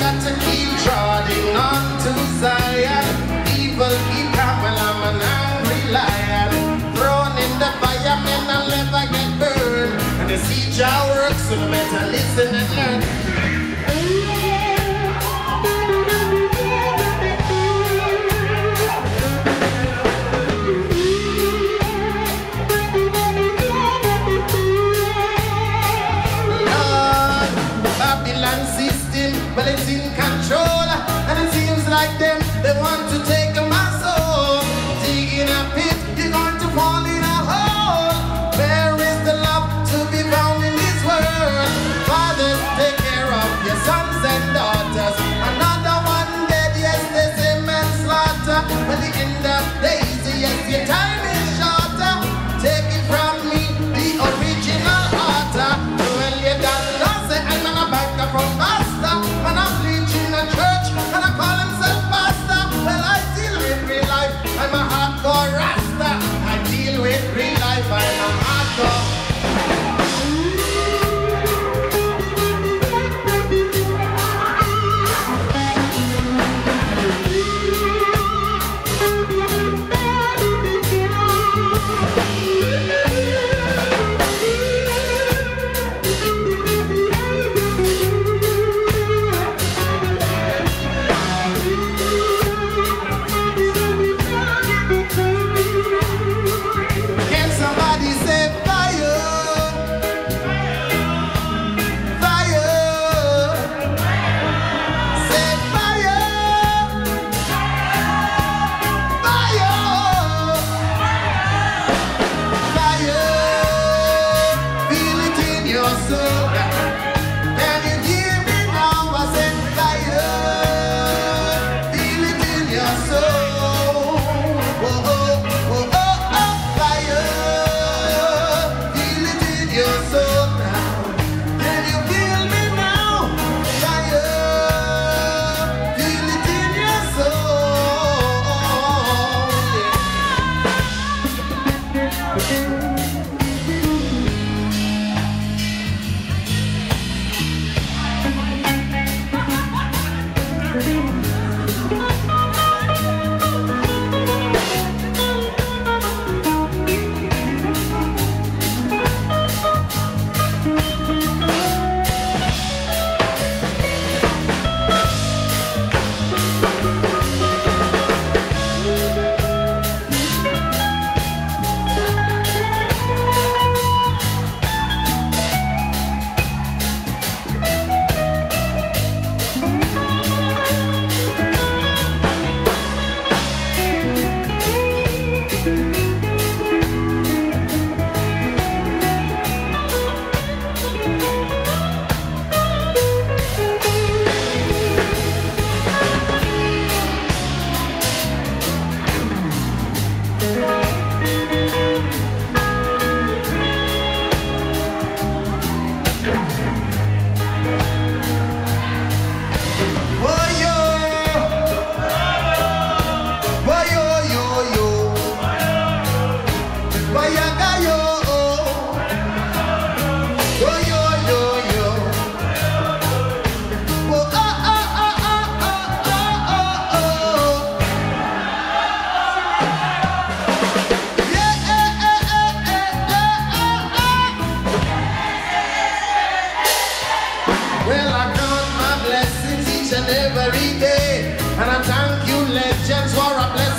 got to keep trotting on to Zion. Evil keep coming, I'm an angry lion. Thrown in the fire, men I'll never get burned. And the siege our work, so no better listen and learn. Well, it's in control, and it seems like them, they want to take my soul. Dig in a pit, you're going to fall in a hole. Where is the love to be found in this world? Fathers, take care of your sons and daughters. Another one dead, yes, there's a manslaughter. But the end of days, yes, your time is shorter. Take it from me, the original author. Well, you got lost, and I'm back from master. And I'm preaching a church, and I call himself pastor. Well, I deal with real life, I'm a hardcore rasta. I deal with real life, I'm a hardcore. Every day, and I thank you, legends, for a blessing.